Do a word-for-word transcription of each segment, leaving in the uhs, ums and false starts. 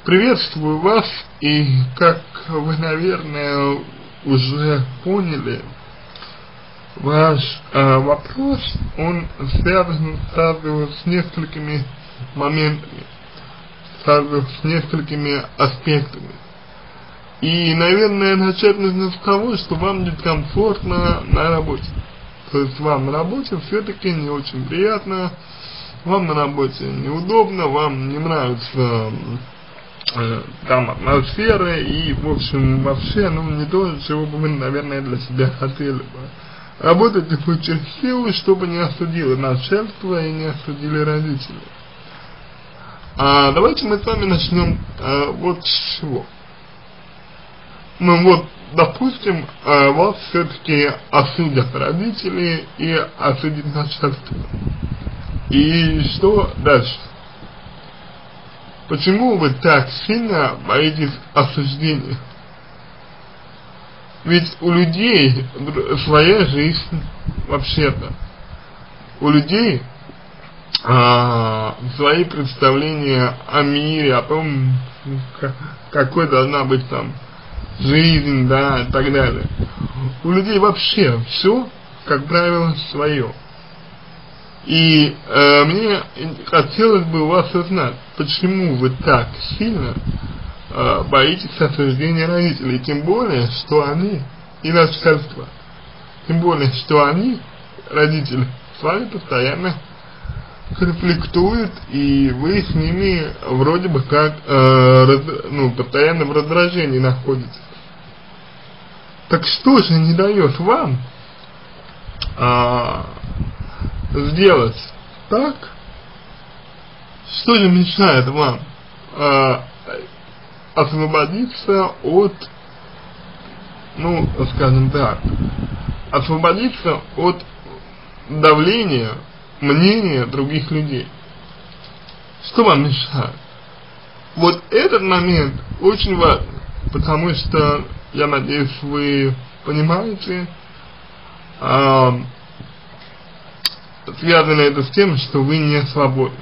Приветствую вас, и как вы, наверное, уже поняли, ваш э, вопрос, он связан сразу с несколькими моментами, сразу с несколькими аспектами. И, наверное, начать нужно с того, что вам дискомфортно на работе. То есть вам на работе все-таки не очень приятно, вам на работе неудобно, вам не нравится э, там атмосфера и, в общем, вообще, ну, не то, чего бы вы, наверное, для себя хотели бы. Работайте вы через силу, чтобы не осудило начальство и не осудили родители. А давайте мы с вами начнем э, вот с чего. Ну вот, допустим, э, вас все-таки осудят родители и осудит начальство. И что дальше? Почему вы так сильно боитесь осуждения? Ведь у людей своя жизнь, вообще-то. У людей а, свои представления о мире, о том, какой должна быть там жизнь, да, и так далее. У людей вообще все, как правило, свое. И э, мне хотелось бы у вас узнать, почему вы так сильно э, боитесь осуждения родителей, тем более, что они и начальство, тем более, что они, родители, с вами постоянно конфликтуют, и вы с ними вроде бы как, э, раз, ну, постоянно в раздражении находитесь. Так что же не дает вам а, сделать так, что же мешает вам а, освободиться от, ну, скажем так, освободиться от давления, мнения других людей? Что вам мешает? Вот этот момент очень важен, потому что, я надеюсь, вы понимаете, а, связано это с тем, что вы не свободны.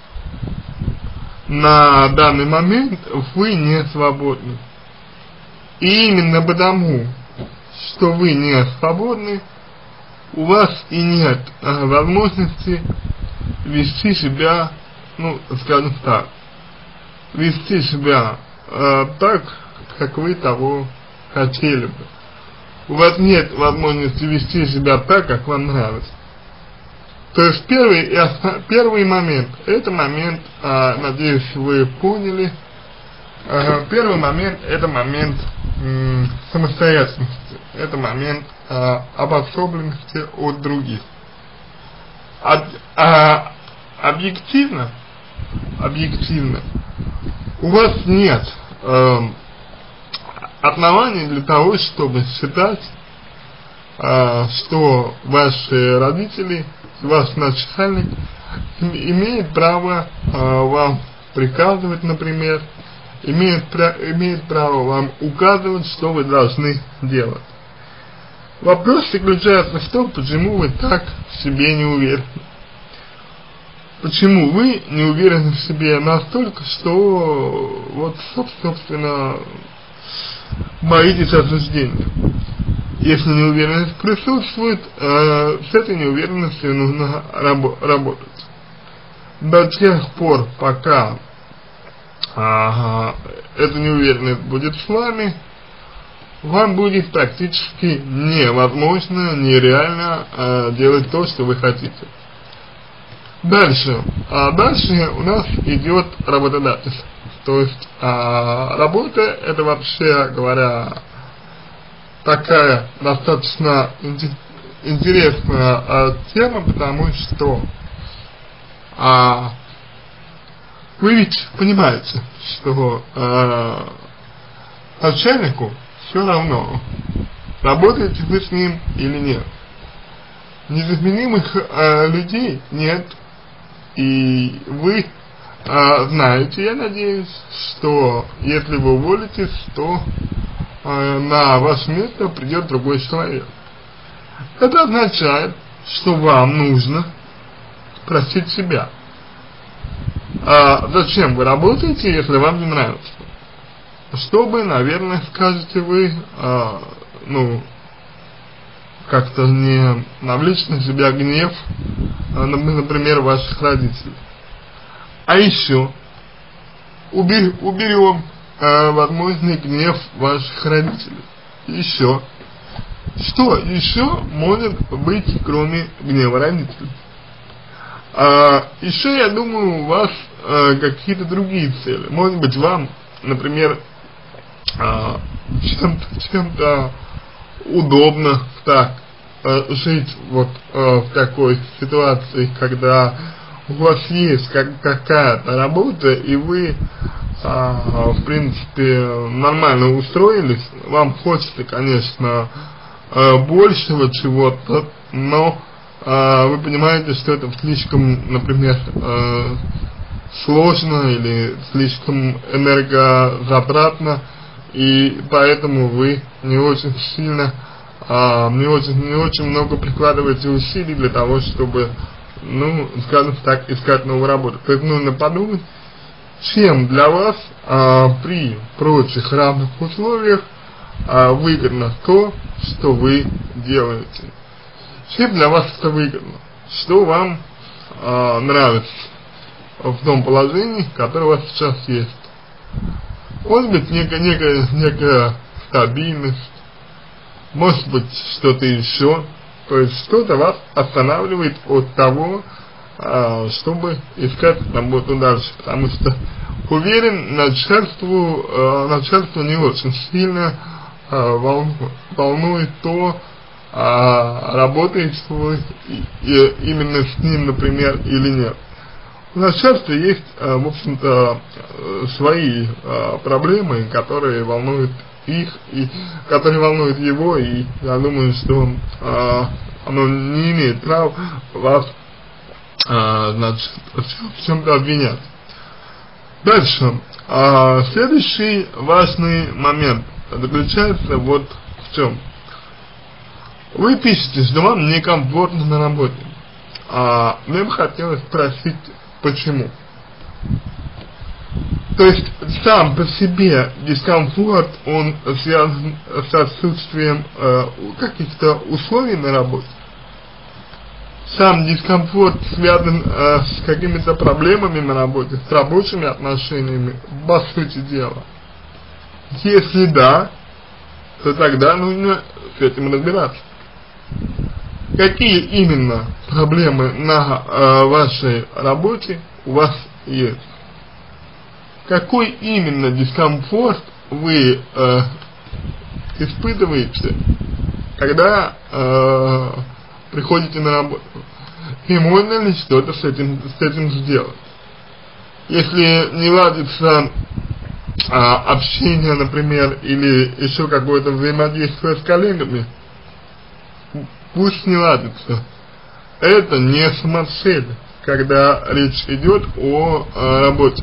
На данный момент вы не свободны. И именно потому, что вы не свободны, у вас и нет а, возможности вести себя, ну, скажем так, вести себя а, так, как вы того хотели бы. У вас нет возможности вести себя так, как вам нравится. То есть первый, первый момент, это момент, а, надеюсь, вы поняли, а, первый момент, это момент м, самостоятельности, это момент а, обособленности от других. Об, а, объективно, объективно, у вас нет а, оснований для того, чтобы считать, а, что ваши родители, ваш начальник имеет право а, вам приказывать, например, имеет, имеет право вам указывать, что вы должны делать. Вопрос заключается в том, почему вы так в себе не уверены. Почему вы не уверены в себе настолько, что вот, собственно, боитесь осуждения. Если неуверенность присутствует, э, с этой неуверенностью нужно рабо работать. До тех пор, пока э, эта неуверенность будет с вами, вам будет практически невозможно, нереально э, делать то, что вы хотите. Дальше. А дальше у нас идет работодатель. То есть а, работа, это, вообще говоря, такая достаточно интересная а, тема, потому что а, вы ведь понимаете, что а, начальнику все равно, работаете вы с ним или нет. Незаменимых а, людей нет, и вы а, знаете, я надеюсь, что если вы уволитесь, то а, на ваше место придет другой человек. Это означает, что вам нужно спросить себя, А зачем вы работаете, если вам не нравится? Чтобы, наверное, скажете вы, а, ну, как-то не навлечь на себя гнев, а, например, ваших родителей. А еще убер, уберем а, возможный гнев ваших родителей. Еще. Что еще может быть, кроме гнева родителей? А, еще, я думаю, у вас а, какие-то другие цели. Может быть, вам, например, а, чем-то, чем-то удобно так а, жить вот а, в такой ситуации, когда у вас есть как, какая-то работа, и вы, а, в принципе, нормально устроились. Вам хочется, конечно, а, большего чего-то, но а, вы понимаете, что это слишком, например, а, сложно или слишком энергозатратно, и поэтому вы не очень сильно, а, не очень, не очень много прикладываете усилий для того, чтобы, ну, скажем так, искать новую работу. То есть нужно подумать, чем для вас а, при прочих равных условиях а, выгодно то, что вы делаете. Чем для вас это выгодно? Что вам а, нравится в том положении, которое у вас сейчас есть? Может быть, некая, некая, некая стабильность, может быть, что-то еще. То есть что-то вас останавливает от того, а, чтобы искать работу дальше. Потому что, уверен, начальству, а, начальству не очень сильно а, волнует, волнует то, а, работаете вы и, и именно с ним, например, или нет. У начальства есть, в общем-то, свои проблемы, которые волнуют их, и которые волнуют его, и я думаю, что оно не имеет права вас, значит, в чем-то обвинять. Дальше. Следующий важный момент заключается вот в чем. Вы пишете, что вам некомфортно на работе. А мне бы хотелось спросить, почему? То есть сам по себе дискомфорт, он связан с отсутствием э, каких-то условий на работе. Сам дискомфорт связан э, с какими-то проблемами на работе, с рабочими отношениями, по сути дела. Если да, то тогда нужно с этим разбираться. Какие именно проблемы на э, вашей работе у вас есть? Какой именно дискомфорт вы э, испытываете, когда э, приходите на работу? И можно ли что-то с этим, с этим сделать? Если не ладится э, общение, например, или еще какое-то взаимодействие с коллегами, пусть не ладится. Это не самоцель, когда речь идет о, о работе.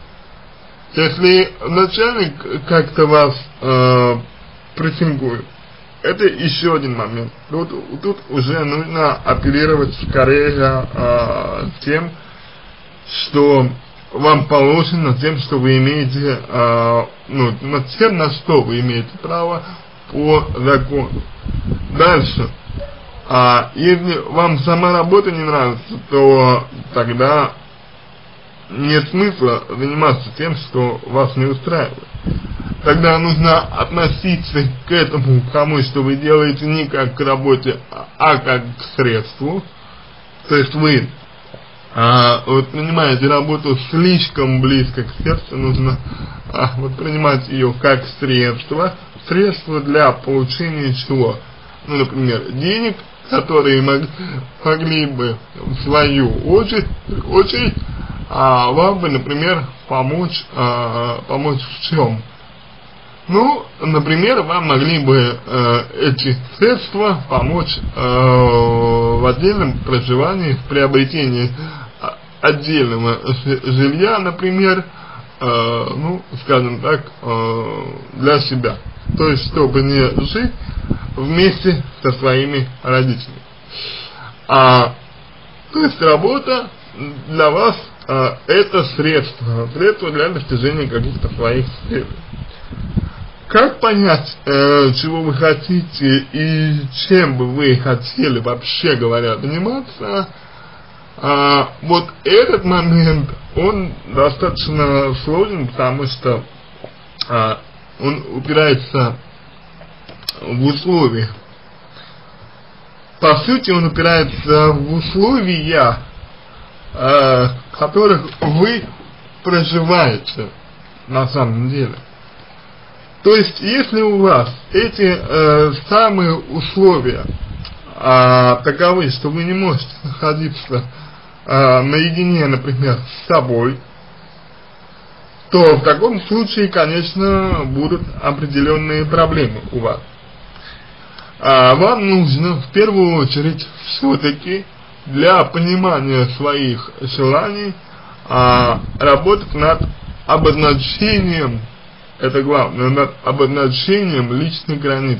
Если начальник как-то вас э, прессингует, это еще один момент. Тут, тут уже нужно апеллировать скорее э, тем, что вам положено, тем, что вы имеете, э, ну, тем, на что вы имеете право по закону. Дальше. А если вам сама работа не нравится, то тогда нет смысла заниматься тем, что вас не устраивает. Тогда нужно относиться к этому, к тому, что вы делаете, не как к работе, а как к средству. То есть вы а, воспринимаете работу слишком близко к сердцу, нужно а, воспринимать ее как средство, средство для получения чего? Ну, например, денег, которые мог, могли бы в свою очередь, очередь а, вам бы, например, помочь, а, помочь в чем? Ну, например, вам могли бы э, эти средства помочь э, в отдельном проживании, в приобретении отдельного жилья, например, э, ну, скажем так, э, для себя. То есть, чтобы не жить вместе со своими родителями. А, то есть, работа для вас э, это средство, средство для достижения каких-то своих целей. Как понять, э, чего вы хотите и чем бы вы хотели, вообще говоря, заниматься? А, вот этот момент, он достаточно сложен, потому что а, он упирается в условия. По сути, он упирается в условия, а, в которых вы проживаете на самом деле. То есть, если у вас эти э, самые условия а, таковы, что вы не можете находиться а, наедине, например, с собой, то в таком случае, конечно, будут определенные проблемы у вас. А, вам нужно в первую очередь все-таки для понимания своих желаний а, работать над обозначением, это главное, над обозначением личных границ.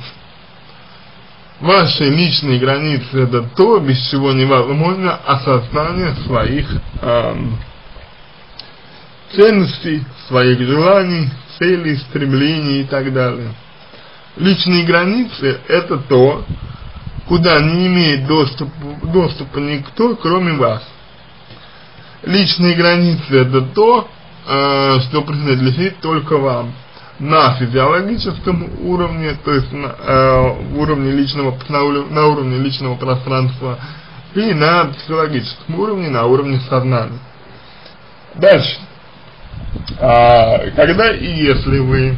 Ваши личные границы — это то, без чего невозможно осознание своих эм, ценностей, своих желаний, целей, стремлений и так далее. Личные границы — это то, куда не имеет доступа, доступа никто, кроме вас. Личные границы — это то, э, что принадлежит только вам. На физиологическом уровне, то есть на э, уровне личного, на, на уровне личного пространства, и на психологическом уровне, на уровне сознания. Дальше. А, когда и если вы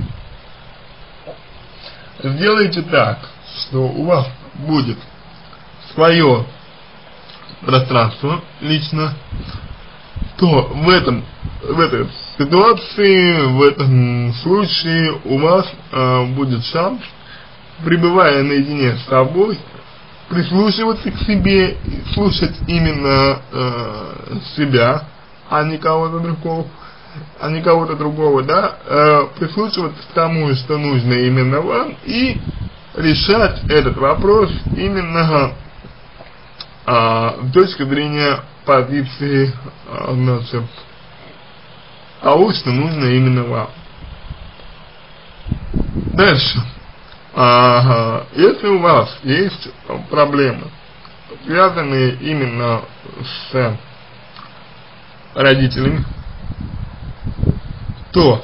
сделаете так, что у вас будет свое пространство лично, то в этом в этой ситуации, в этом случае у вас э, будет шанс, пребывая наедине с собой, прислушиваться к себе, слушать именно э, себя, а не кого-то другого, а не кого-то другого, да, э, прислушиваться к тому, что нужно именно вам, и решать этот вопрос именно э, с точки зрения позиции, э, значит, того, что нужно именно вам. Дальше. Ага. Если у вас есть проблемы, связанные именно с родителями, то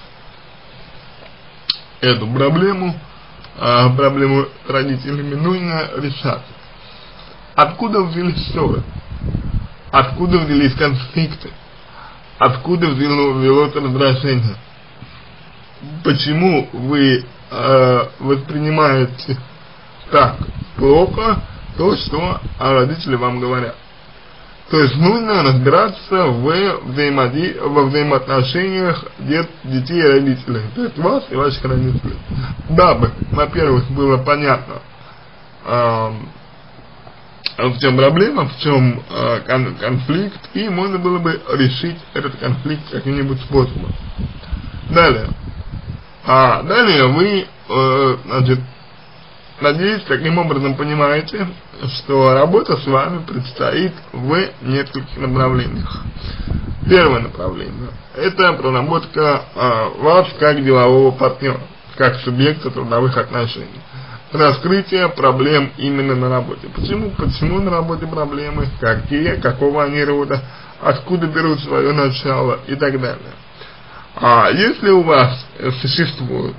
эту проблему, а, проблему родителями нужно решать. Откуда взялись ссоры? Откуда взялись конфликты? Откуда взялось раздражение? Почему вы э, воспринимаете так плохо то, что родители вам говорят? То есть нужно разбираться в взаимоди... во взаимоотношениях дет... детей и родителей, то есть вас и ваших родителей. Дабы, во-первых, было понятно, э, в чем проблема, в чем э, кон конфликт, и можно было бы решить этот конфликт каким-нибудь способом. Далее. А далее вы, э, значит, надеюсь, таким образом понимаете, что работа с вами предстоит в нескольких направлениях. Первое направление – это проработка э, вас как делового партнера, как субъекта трудовых отношений. Раскрытие проблем именно на работе. Почему? Почему на работе проблемы? Какие? Какого они рода? Откуда берут свое начало? И так далее. А если у вас существуют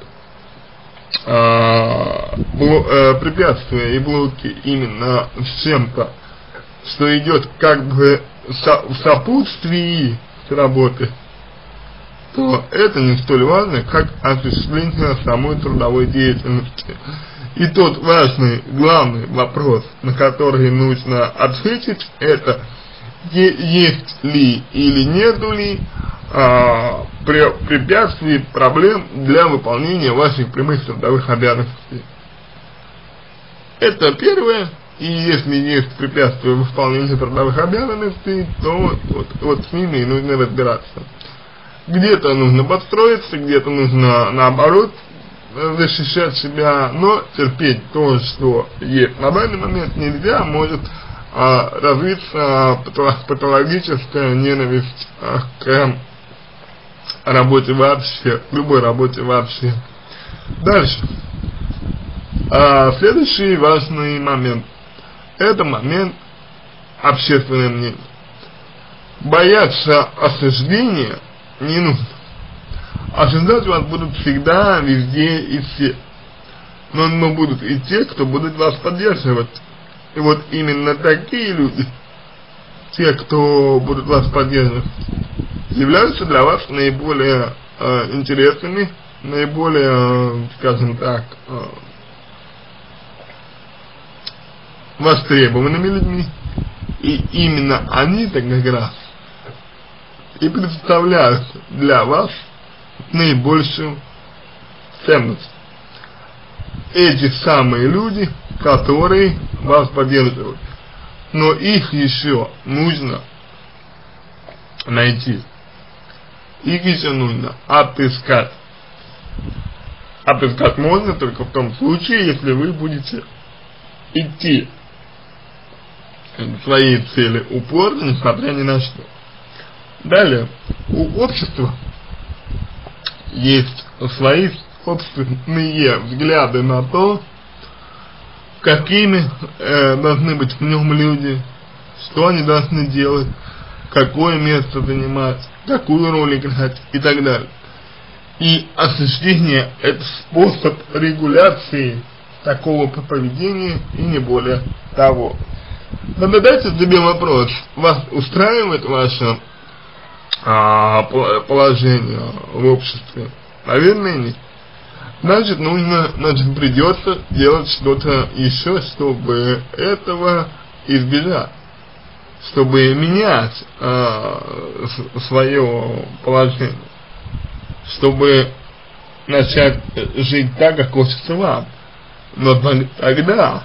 а, бло, а, препятствия и блоки именно с чем-то, что идет как бы со, в сопутствии с работы, то это не столь важно, как осуществление самой трудовой деятельности. И тот важный, главный вопрос, на который нужно ответить, это есть ли или нету ли а, препятствий, проблем для выполнения ваших прямых трудовых обязанностей. Это первое. И если есть препятствия в выполнении трудовых обязанностей, то вот, вот с ними и нужно разбираться. Где-то нужно подстроиться, где-то нужно наоборот защищать себя, но терпеть то, что есть на данный момент, нельзя, может а, развиться патологическая ненависть а, к работе вообще, любой работе вообще. Дальше. А, следующий важный момент. Это момент общественного мнения. Бояться осуждения не нужно. Осуждать вас будут всегда, везде и все. Но, но будут и те, кто будут вас поддерживать. И вот именно такие люди, те, кто будут вас поддерживать, являются для вас наиболее э, интересными, наиболее, э, скажем так, э, востребованными людьми. И именно они-то как раз и представляют для вас наибольшую ценность. Эти самые люди, которые вас поддерживают. Но их еще нужно найти. Их еще нужно отыскать. Отыскать можно только в том случае, если вы будете идти к своей цели упорно, несмотря ни на что. Далее, у общества есть свои собственные взгляды на то, какими э, должны быть в нем люди, что они должны делать, какое место занимать, какую роль играть и так далее. И осуждение – это способ регуляции такого поведения и не более того. Но задайте себе вопрос: вас устраивает ваше а, положение в обществе? Наверное, нет. Значит, нужно, значит, придется делать что-то еще, чтобы этого избежать, чтобы менять а, свое положение, чтобы начать жить так, как хочется вам. Но тогда,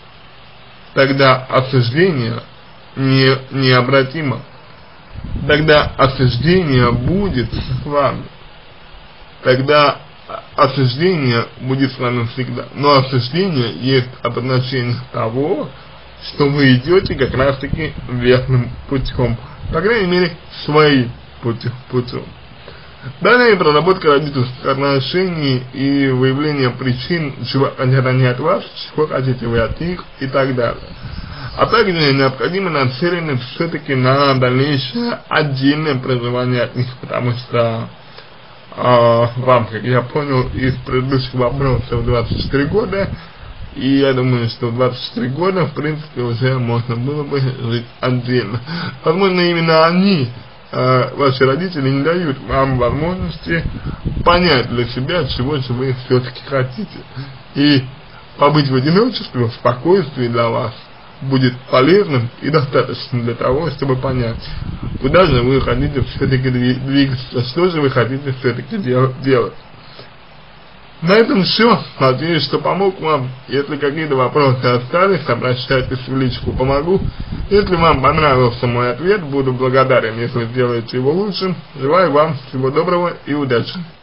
тогда осуждение не, необратимо. Тогда осуждение будет с вами. Тогда осуждение будет с вами всегда. Но осуждение есть обозначение того, что вы идете как раз таки верным путем. По крайней мере, своим путем. Далее проработка родительских отношений и выявление причин, чего они от вас, чего хотите вы от них и так далее. А также необходимо нацелены все-таки на дальнейшее отдельное проживание от них, потому что э, вам, как я понял из предыдущих вопросов, двадцать четыре года, и я думаю, что в двадцать четыре года, в принципе, уже можно было бы жить отдельно. Возможно, именно они, э, ваши родители, не дают вам возможности понять для себя, чего же вы все-таки хотите. И побыть в одиночестве, в спокойствии для вас будет полезным и достаточно для того, чтобы понять, куда же вы хотите все-таки двигаться, что же вы хотите все-таки делать. На этом все. Надеюсь, что помог вам. Если какие-то вопросы остались, обращайтесь в личку «Помогу». Если вам понравился мой ответ, буду благодарен, если сделаете его лучше. Желаю вам всего доброго и удачи.